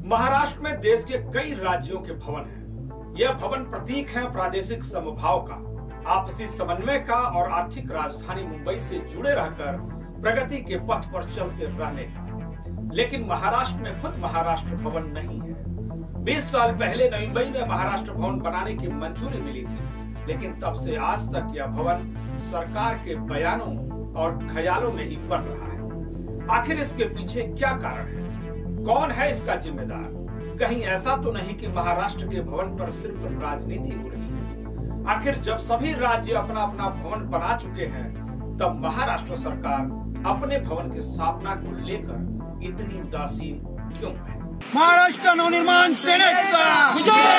महाराष्ट्र में देश के कई राज्यों के भवन हैं। यह भवन प्रतीक हैं प्रादेशिक समभाव का, आपसी समन्वय का और आर्थिक राजधानी मुंबई से जुड़े रहकर प्रगति के पथ पर चलते रहने का। लेकिन महाराष्ट्र में खुद महाराष्ट्र भवन नहीं है। 20 साल पहले मुंबई में महाराष्ट्र भवन बनाने की मंजूरी मिली थी, लेकिन तब से आज तक यह भवन सरकार के बयानों और ख्यालों में ही बन रहा है। आखिर इसके पीछे क्या कारण है? कौन है इसका जिम्मेदार? कहीं ऐसा तो नहीं कि महाराष्ट्र के भवन पर सिर्फ राजनीति हो रही है? आखिर जब सभी राज्य अपना अपना भवन बना चुके हैं, तब महाराष्ट्र सरकार अपने भवन की स्थापना को लेकर इतनी उदासीन क्यों है? महाराष्ट्र नवनिर्माण सेनेचा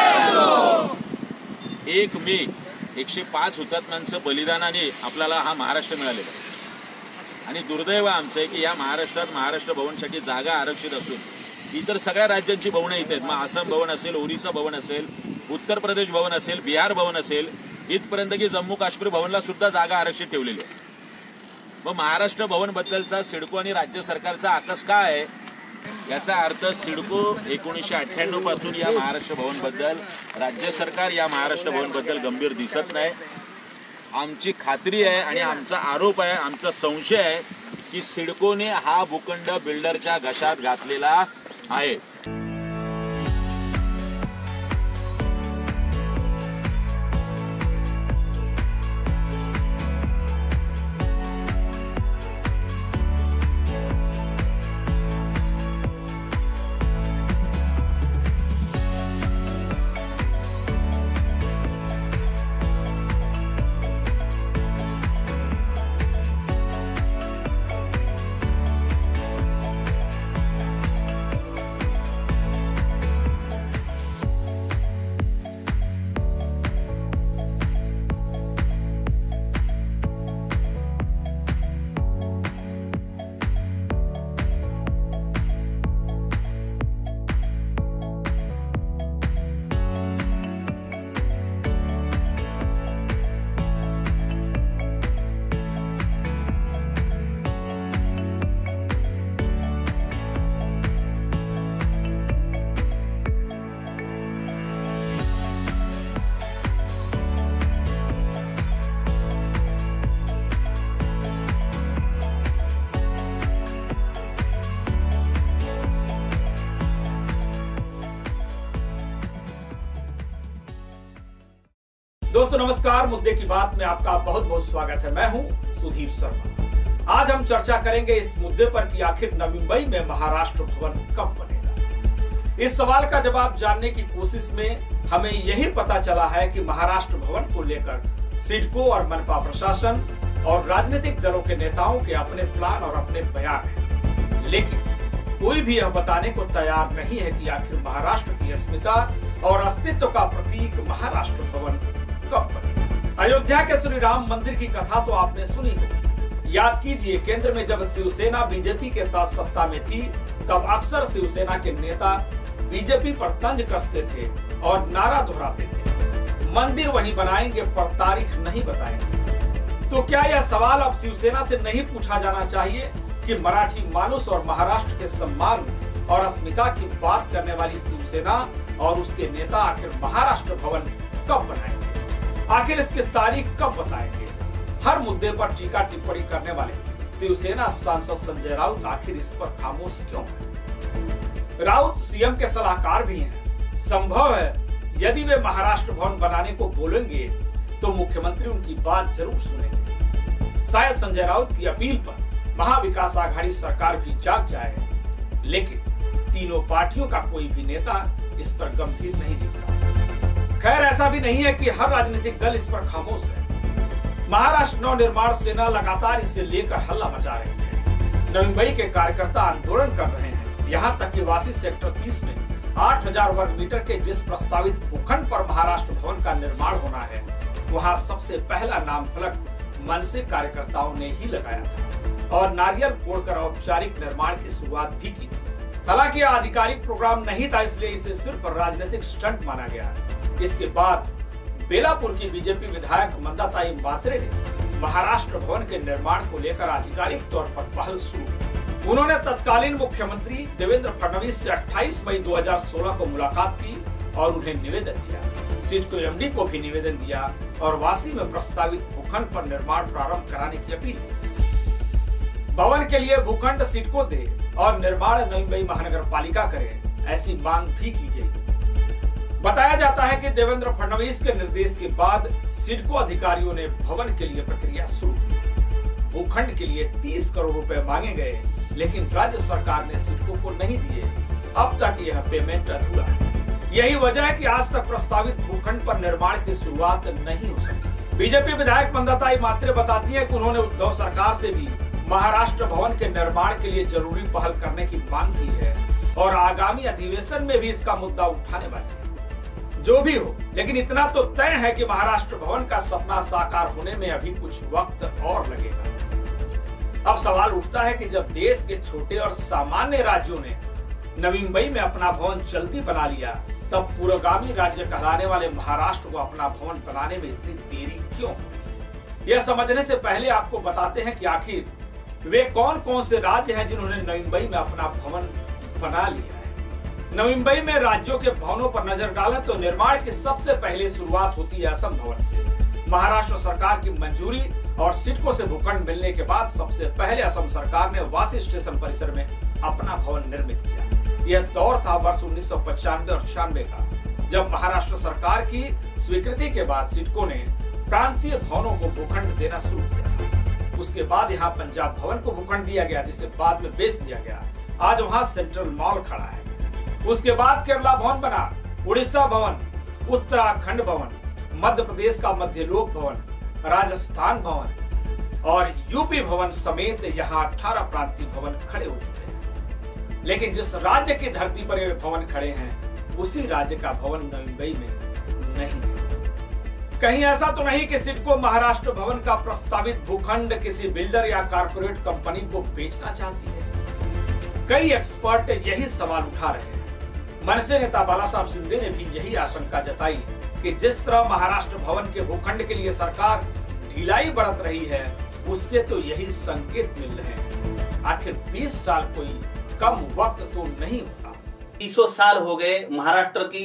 1 मे 105 हुतात्म्यांचं बलिदानाने आपल्याला हा महाराष्ट्र मिळालेला आहे। आणि दुर्दैव आमचं आहे की या महाराष्ट्रात महाराष्ट्र भवनसाठी जागा आरक्षित असून इतर सगळ्या राज्यांची भवनं इथे आहेत। मग आसाम भवन असेल, ओरिसा भवन असेल, उत्तर प्रदेश भवन असेल, बिहार भवन असेल, इथपर्यंत की जम्मू काश्मीर भवनला सुद्धा जागा आरक्षित ठेवलेली आहे। मग महाराष्ट्र भवन बद्दलचा सिडको आणि राज्य सरकारचा आकस काय आहे? याचा अर्थ सिडको 1998 पासून या महाराष्ट्र भवन बद्दल, राज्य सरकार या महाराष्ट्र भवन बद्दल गंभीर दिसत नाही। आमची खात्री आहे आणि आमचा आरोप आहे, आमचा संशय आहे की सिडकोने हा भूखंड बिल्डरच्या घशात घातलेला आहे। दोस्तों नमस्कार, मुद्दे की बात में आपका बहुत बहुत स्वागत है। मैं हूं सुधीर शर्मा। आज हम चर्चा करेंगे इस मुद्दे पर कि आखिर नवी मुंबई में महाराष्ट्र भवन कब बनेगा। इस सवाल का जवाब जानने की कोशिश में हमें यही पता चला है कि महाराष्ट्र भवन को लेकर सिडको और मनपा प्रशासन और राजनीतिक दलों के नेताओं के अपने प्लान और अपने बयान हैं, लेकिन कोई भी यह बताने को तैयार नहीं है कि आखिर महाराष्ट्र की अस्मिता और अस्तित्व का प्रतीक महाराष्ट्र भवन कब बने। अयोध्या के श्री राम मंदिर की कथा तो आपने सुनी होगी। याद कीजिए, केंद्र में जब शिवसेना बीजेपी के साथ सत्ता में थी, तब अक्सर शिवसेना के नेता बीजेपी पर तंज कसते थे और नारा दोहराते थे, मंदिर वहीं बनाएंगे पर तारीख नहीं बताएंगे। तो क्या यह सवाल अब शिवसेना से नहीं पूछा जाना चाहिए कि मराठी मानुस और महाराष्ट्र के सम्मान और अस्मिता की बात करने वाली शिवसेना और उसके नेता आखिर महाराष्ट्र भवन कब बनाएंगे? आखिर इसकी तारीख कब बताएंगे? हर मुद्दे पर टीका टिप्पणी करने वाले शिवसेना सांसद संजय राउत आखिर इस पर खामोश क्यों है? राउत सीएम के सलाहकार भी हैं। संभव है यदि वे महाराष्ट्र भवन बनाने को बोलेंगे तो मुख्यमंत्री उनकी बात जरूर सुनेंगे। शायद संजय राउत की अपील पर महाविकास आघाड़ी सरकार भी जाग जाए, लेकिन तीनों पार्टियों का कोई भी नेता इस पर गंभीर नहीं दिख रहा। खैर, ऐसा भी नहीं है कि हर राजनीतिक दल इस पर खामोश है। महाराष्ट्र नवनिर्माण सेना लगातार इसे लेकर हल्ला मचा रही है। नवी मुंबई के कार्यकर्ता आंदोलन कर रहे हैं। यहाँ तक कि वासी सेक्टर 30 में 8000 वर्ग मीटर के जिस प्रस्तावित भूखंड पर महाराष्ट्र भवन का निर्माण होना है, वहाँ सबसे पहला नाम फलक मनसे कार्यकर्ताओं ने ही लगाया था और नारियल फोड़कर औपचारिक निर्माण की शुरुआत भी की थी। हालांकि यह आधिकारिक प्रोग्राम नहीं था, इसलिए इसे सिर्फ राजनीतिक स्टंट माना गया है। इसके बाद बेलापुर की बीजेपी विधायक मंदाताई मात्रे ने महाराष्ट्र भवन के निर्माण को लेकर आधिकारिक तौर पर पहल शुरू की। उन्होंने तत्कालीन मुख्यमंत्री देवेंद्र फडणवीस से 28 मई 2016 को मुलाकात की और उन्हें निवेदन दिया। सिडको एमडी को भी निवेदन दिया और वासी में प्रस्तावित भूखंड पर निर्माण प्रारंभ कराने की अपील की। भवन के लिए भूखंड सिडको दे और निर्माण नवी मुंबई महानगर पालिका करे, ऐसी मांग भी की गई। बताया जाता है कि देवेंद्र फडणवीस के निर्देश के बाद सिडको अधिकारियों ने भवन के लिए प्रक्रिया शुरू की। भूखंड के लिए 30 करोड़ रुपए मांगे गए, लेकिन राज्य सरकार ने सिडको को नहीं दिए। अब तक यह पेमेंट अधूरा है। यही वजह है कि आज तक प्रस्तावित भूखंड पर निर्माण की शुरुआत नहीं हो सकी। बीजेपी विधायक मंदाताई मात्रे बताती है कि उन्होंने उद्धव सरकार से भी महाराष्ट्र भवन के निर्माण के लिए जरूरी पहल करने की मांग की है और आगामी अधिवेशन में भी इसका मुद्दा उठाने वाली है। जो भी हो, लेकिन इतना तो तय है कि महाराष्ट्र भवन का सपना साकार होने में अभी कुछ वक्त और लगेगा। अब सवाल उठता है कि जब देश के छोटे और सामान्य राज्यों ने नवी मुंबई में अपना भवन जल्दी बना लिया, तब पुरोगामी राज्य कहलाने वाले महाराष्ट्र को अपना भवन बनाने में इतनी देरी क्यों हुई? यह समझने से पहले आपको बताते हैं कि आखिर वे कौन कौन से राज्य हैं जिन्होंने नवी मुंबई में अपना भवन बना लिया है। नवी मुंबई में राज्यों के भवनों पर नजर डालें तो निर्माण की सबसे पहले शुरुआत होती है असम भवन से। महाराष्ट्र सरकार की मंजूरी और सिडको से भूखंड मिलने के बाद सबसे पहले असम सरकार ने वासी स्टेशन परिसर में अपना भवन निर्मित किया। यह दौर था वर्ष 1995 और 96 का, जब महाराष्ट्र सरकार की स्वीकृति के बाद सिडको ने प्रांतीय भवनों को भूखंड देना शुरू किया। उसके बाद यहाँ पंजाब भवन को भूखंड दिया गया, जिसे बाद में बेच दिया गया। आज वहाँ सेंट्रल मॉल खड़ा है। उसके बाद केरला भवन बना, उड़ीसा भवन, उत्तराखंड भवन, मध्य प्रदेश का मध्यलोक भवन, राजस्थान भवन और यूपी भवन समेत यहाँ 18 प्रांतीय भवन खड़े हो चुके हैं। लेकिन जिस राज्य की धरती पर ये भवन खड़े हैं, उसी राज्य का भवन नवी मुंबई में नहीं है। कहीं ऐसा तो नहीं कि सिडको महाराष्ट्र भवन का प्रस्तावित भूखंड किसी बिल्डर या कारपोरेट कंपनी को बेचना चाहती है? कई एक्सपर्ट यही सवाल उठा रहे हैं। मनसे नेता बालासाहब शिंदे ने भी यही आशंका जताई कि जिस तरह महाराष्ट्र भवन के भूखंड के लिए सरकार ढिलाई बरत रही है, उससे तो यही संकेत मिल रहे हैं। आखिर 20 साल कोई कम वक्त तो नहीं होता। 300 साल हो गए महाराष्ट्र की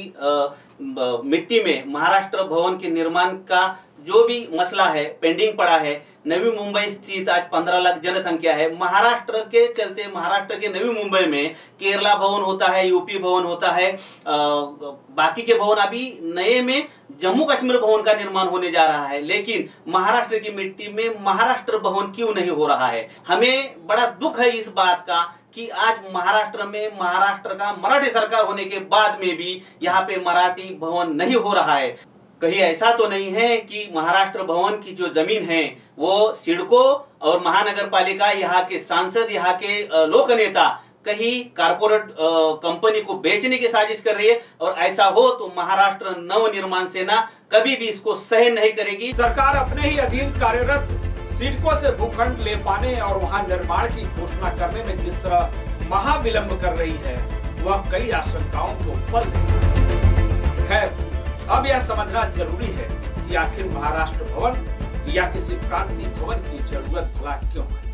मिट्टी में महाराष्ट्र भवन के निर्माण का जो भी मसला है पेंडिंग पड़ा है। नवी मुंबई स्थित आज 15 लाख जनसंख्या है। महाराष्ट्र के चलते महाराष्ट्र के नवी मुंबई में केरला भवन होता है, यूपी भवन होता है, बाकी के भवन अभी नए में जम्मू कश्मीर भवन का निर्माण होने जा रहा है। लेकिन महाराष्ट्र की मिट्टी में महाराष्ट्र भवन क्यों नहीं हो रहा है? हमें बड़ा दुख है इस बात का कि आज महाराष्ट्र में महाराष्ट्र का मराठी सरकार होने के बाद में भी यहाँ पे मराठी भवन नहीं हो रहा है। कहीं ऐसा तो नहीं है कि महाराष्ट्र भवन की जो जमीन है वो सिडको और महानगर पालिका, यहाँ के सांसद, यहाँ के लोक नेता कहीं कारपोरेट कंपनी को बेचने की साजिश कर रही है, और ऐसा हो तो महाराष्ट्र नव निर्माण सेना कभी भी इसको सहन नहीं करेगी। सरकार अपने ही अधीन कार्यरत सिडको से भूखंड ले पाने और वहां निर्माण की घोषणा करने में जिस तरह महाविलंब कर रही है, वह कई आशंकाओं को पल देगा। खैर, अब यह समझना जरूरी है कि आखिर महाराष्ट्र भवन या किसी प्रांतीय भवन की जरूरत भला क्यों है।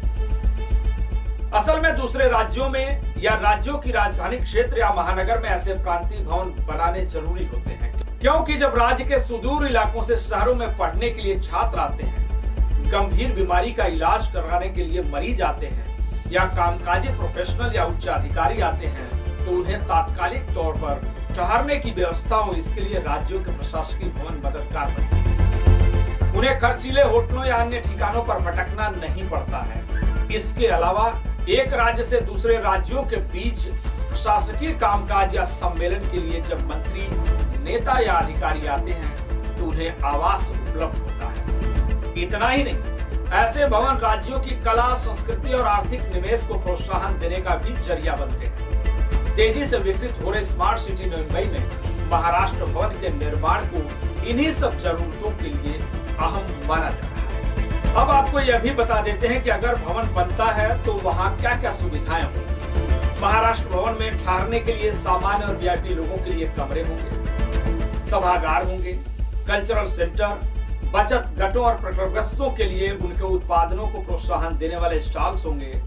असल में दूसरे राज्यों में या राज्यों की राजधानी क्षेत्र या महानगर में ऐसे प्रांतीय भवन बनाने जरूरी होते हैं, क्योंकि जब राज्य के सुदूर इलाकों से शहरों में पढ़ने के लिए छात्र आते हैं, गंभीर बीमारी का इलाज कराने के लिए मरीज आते हैं या कामकाजी प्रोफेशनल या उच्च अधिकारी आते हैं, तो उन्हें तात्कालिक तौर पर ठहरने की व्यवस्था हो, इसके लिए राज्यों के प्रशासकीय भवन मददगार बनते हैं। उन्हें खर्चीले होटलों या अन्य ठिकानों पर भटकना नहीं पड़ता है। इसके अलावा एक राज्य से दूसरे राज्यों के बीच प्रशासकीय कामकाज या सम्मेलन के लिए जब मंत्री, नेता या अधिकारी आते हैं, तो उन्हें आवास उपलब्ध होता है। इतना ही नहीं, ऐसे भवन राज्यों की कला, संस्कृति और आर्थिक निवेश को प्रोत्साहन देने का भी जरिया बनते हैं। तेजी से विकसित हो रहे स्मार्ट सिटी नवी मुंबई में महाराष्ट्र भवन के निर्माण को इन्हीं सब जरूरतों के लिए अहम माना जा रहा है। अब आपको यह भी बता देते हैं कि अगर भवन बनता है तो वहाँ क्या क्या सुविधाएं होंगी। महाराष्ट्र भवन में ठहरने के लिए सामान्य और वीआईपी लोगों के लिए कमरे होंगे, सभागार होंगे, कल्चरल सेंटर, बचत गटों और प्रकटग्रस्तों के लिए उनके उत्पादनों को प्रोत्साहन देने वाले स्टॉल्स होंगे,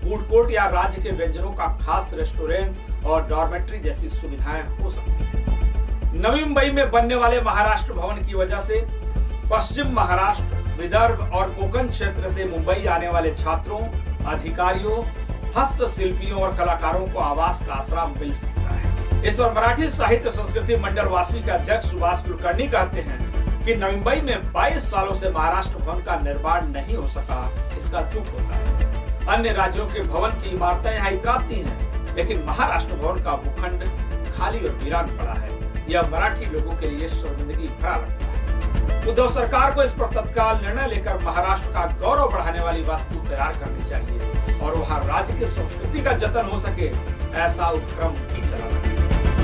फूड कोर्ट या राज्य के व्यंजनों का खास रेस्टोरेंट और डॉर्मेट्री जैसी सुविधाएं हो सकती हैं। नवी मुंबई में बनने वाले महाराष्ट्र भवन की वजह से पश्चिम महाराष्ट्र, विदर्भ और कोकण क्षेत्र से मुंबई आने वाले छात्रों, अधिकारियों, हस्तशिल्पियों और कलाकारों को आवास का आसरा मिल सकता है। इस पर मराठी साहित्य संस्कृति मंडल वासी के अध्यक्ष सुभाष कुलकर्णी कहते हैं कि नवी मुंबई में 22 सालों से महाराष्ट्र भवन का निर्माण नहीं हो सका, इसका दुख होता है। अन्य राज्यों के भवन की इमारतें यहाँ इतराती हैं, लेकिन महाराष्ट्र भवन का भूखंड खाली और वीरान पड़ा है। यह मराठी लोगों के लिए शर्मिंदगी भरा लगता है। उद्धव सरकार को इस पर तत्काल निर्णय लेकर महाराष्ट्र का गौरव बढ़ाने वाली वास्तु तैयार करनी चाहिए और वहाँ राज्य की संस्कृति का जतन हो सके, ऐसा उपक्रम भी चलाना चाहिए।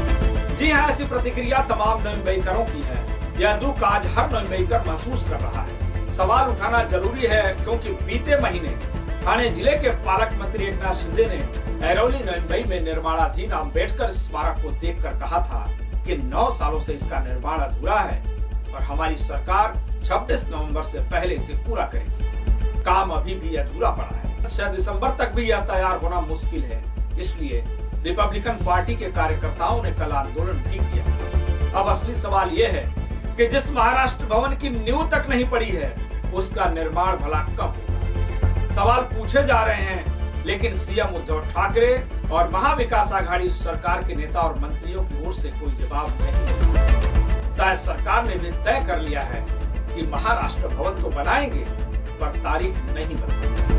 जी हाँ, ऐसी प्रतिक्रिया तमाम नवी मुंबईकरों की है। यह दुख आज हर नवी मुंबईकर महसूस कर रहा है। सवाल उठाना जरूरी है क्योंकि बीते महीने ठाणे जिले के पालक मंत्री एकनाथ शिंदे ने ऐरोली नवी मुंबई में निर्माणाधीन अम्बेडकर स्मारक को देखकर कहा था कि 9 सालों से इसका निर्माण अधूरा है और हमारी सरकार 26 नवंबर से पहले इसे पूरा करेगी। काम अभी भी अधूरा पड़ा है। शायद दिसंबर तक भी यह तैयार होना मुश्किल है। इसलिए रिपब्लिकन पार्टी के कार्यकर्ताओं ने कल आंदोलन भी किया। अब असली सवाल यह है कि जिस महाराष्ट्र भवन की नींव तक नहीं पड़ी है, उसका निर्माण भला कब होगा? सवाल पूछे जा रहे हैं, लेकिन सीएम उद्धव ठाकरे और महाविकास आघाड़ी सरकार के नेता और मंत्रियों की ओर से कोई जवाब नहीं। शायद सरकार ने भी तय कर लिया है कि महाराष्ट्र भवन तो बनाएंगे, पर तारीख नहीं बताएंगे।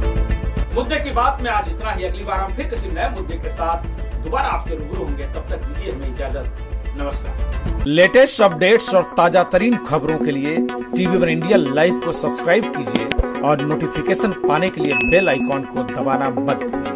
मुद्दे की बात में आज इतना ही। अगली बार हम फिर किसी नए मुद्दे के साथ दोबारा आपसे रूबरू होंगे। तब तक दीजिए हमें इजाजत। नमस्कार। लेटेस्ट अपडेट्स और ताजा तरीन खबरों के लिए TV1 इंडिया लाइव को सब्सक्राइब कीजिए और नोटिफिकेशन पाने के लिए बेल आइकॉन को दबाना मत भूलिए।